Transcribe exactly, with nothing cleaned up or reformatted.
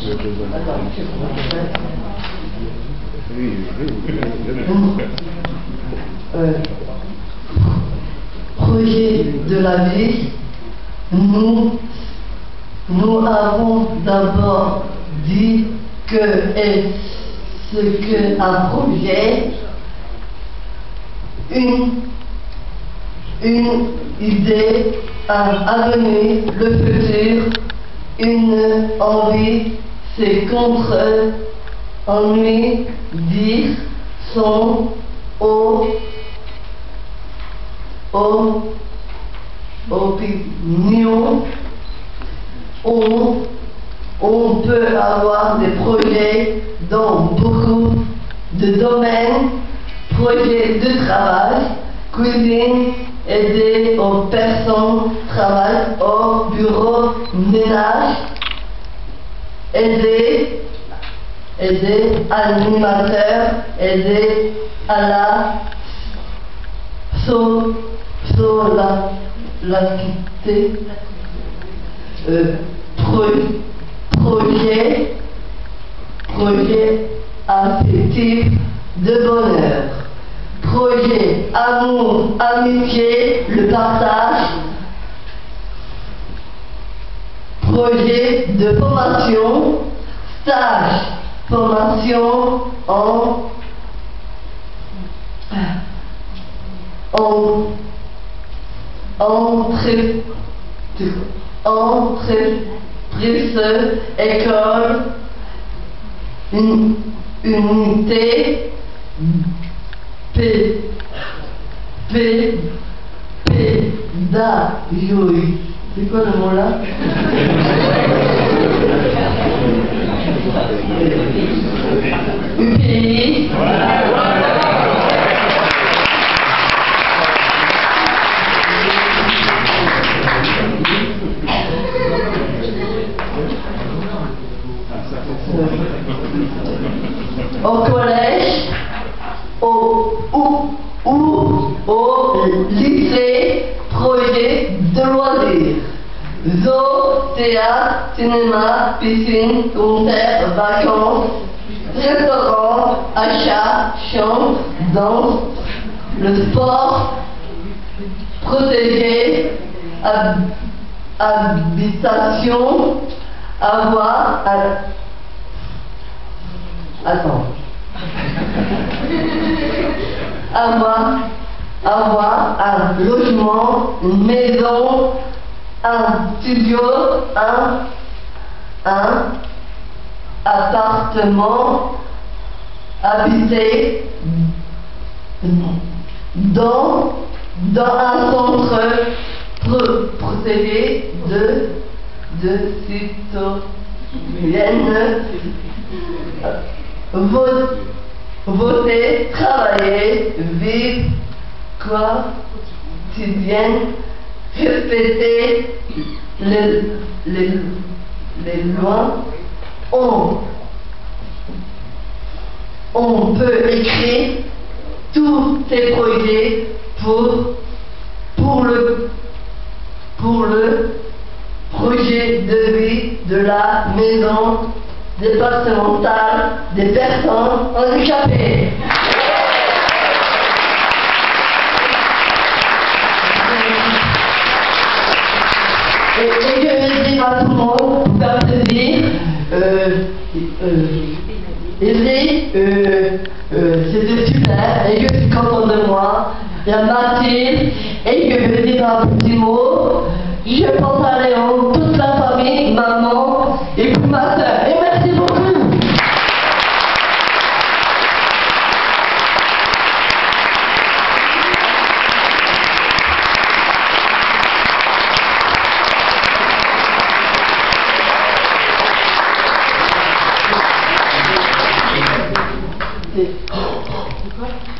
Euh, projet de la vie, nous, nous avons d'abord dit que est ce qu'un projet, une, une idée, un avenir, le futur, une envie, c'est contre ennui, dire, son, au, au, opinion. On, on peut avoir des projets dans beaucoup de domaines, projets de travail, cuisine, aider aux personnes, travail au bureau, ménage, aider, aider animateur, aider à la so, so, la, la quitté, euh, pro, projet, projet affectif de bonheur. Projet, amour, amitié, le partage. Projet de formation, stage, formation en, en entrée, entreprise, école, une, unité, P, P, pédagogie. C'est quoi le mot là? U P I. Au collège, au, ou, ou au lycée, projet de loisirs. Zoo, théâtre, cinéma, piscine, concert, vacances, restaurant, achat, chambre, danse, le sport, protéger, hab, habitation, avoir, un, attends, avoir, avoir un logement, une maison, un studio, un, un appartement, habiter dans, dans un centre pro, protégé de, de citoyennes, voter, voter, travailler, vivre, quotidienne, respecter les, les, les lois. On, on peut écrire tous ces projets pour, pour, le, pour le projet de vie de la maison départementale des personnes handicapées. Et, et je vais dire à tout le monde, pour faire plaisir, euh, euh, Evry, euh, euh, c'était super, et je suis content de moi. Il y a Mathilde, et je vais dire un petit mot. Je pense à Léon, toute la famille, maman, et puis ma soeur. Et merci beaucoup. C'est quoi?